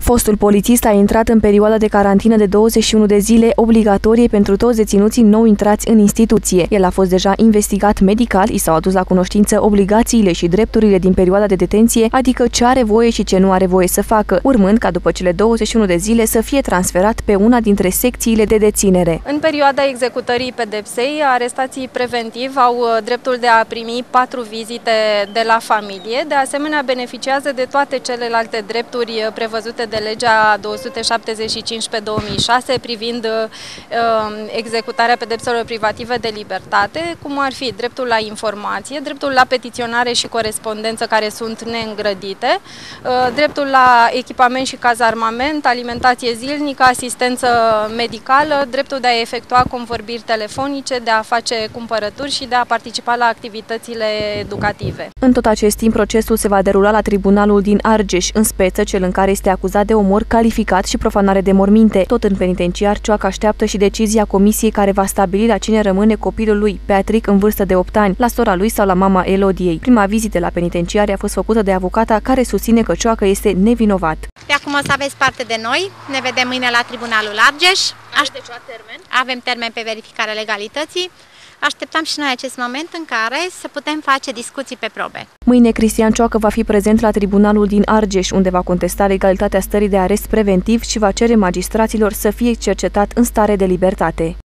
Fostul polițist a intrat în perioada de carantină de 21 de zile obligatorie pentru toți deținuții nou intrați în instituție. El a fost deja investigat medical, i s-au adus la cunoștință obligațiile și drepturile din perioada de detenție, adică ce are voie și ce nu are voie să facă, urmând ca după cele 21 de zile să fie transferat pe una dintre secțiile de deținere. În perioada executării pedepsei, arestații preventiv au dreptul de a primi 4 vizite de la familie, de asemenea beneficiază de toate celelalte drepturi prevăzute de legea 275/2006 privind executarea pedepselor privative de libertate, cum ar fi dreptul la informație, dreptul la petiționare și corespondență care sunt neîngrădite, dreptul la echipament și cazarmament, alimentație zilnică, asistență medicală, dreptul de a efectua convorbiri telefonice, de a face cumpărături și de a participa la activitățile educative. În tot acest timp, procesul se va derula la tribunalul din Argeș, în speță cel în care este acuzat de omor calificat și profanare de morminte. Tot în penitenciar, Cioacă așteaptă și decizia comisiei care va stabili la cine rămâne copilul lui, Patrick, în vârstă de 8 ani, la sora lui sau la mama Elodiei. Prima vizită la penitenciare a fost făcută de avocata care susține că Cioacă este nevinovat. De acum o să aveți parte de noi, ne vedem mâine la tribunalul Argeș. Avem termen pe verificarea legalității. Așteptăm și noi acest moment în care să putem face discuții pe probe. Mâine Cristian Cioacă va fi prezent la tribunalul din Argeș, unde va contesta legalitatea stării de arest preventiv și va cere magistraților să fie cercetat în stare de libertate.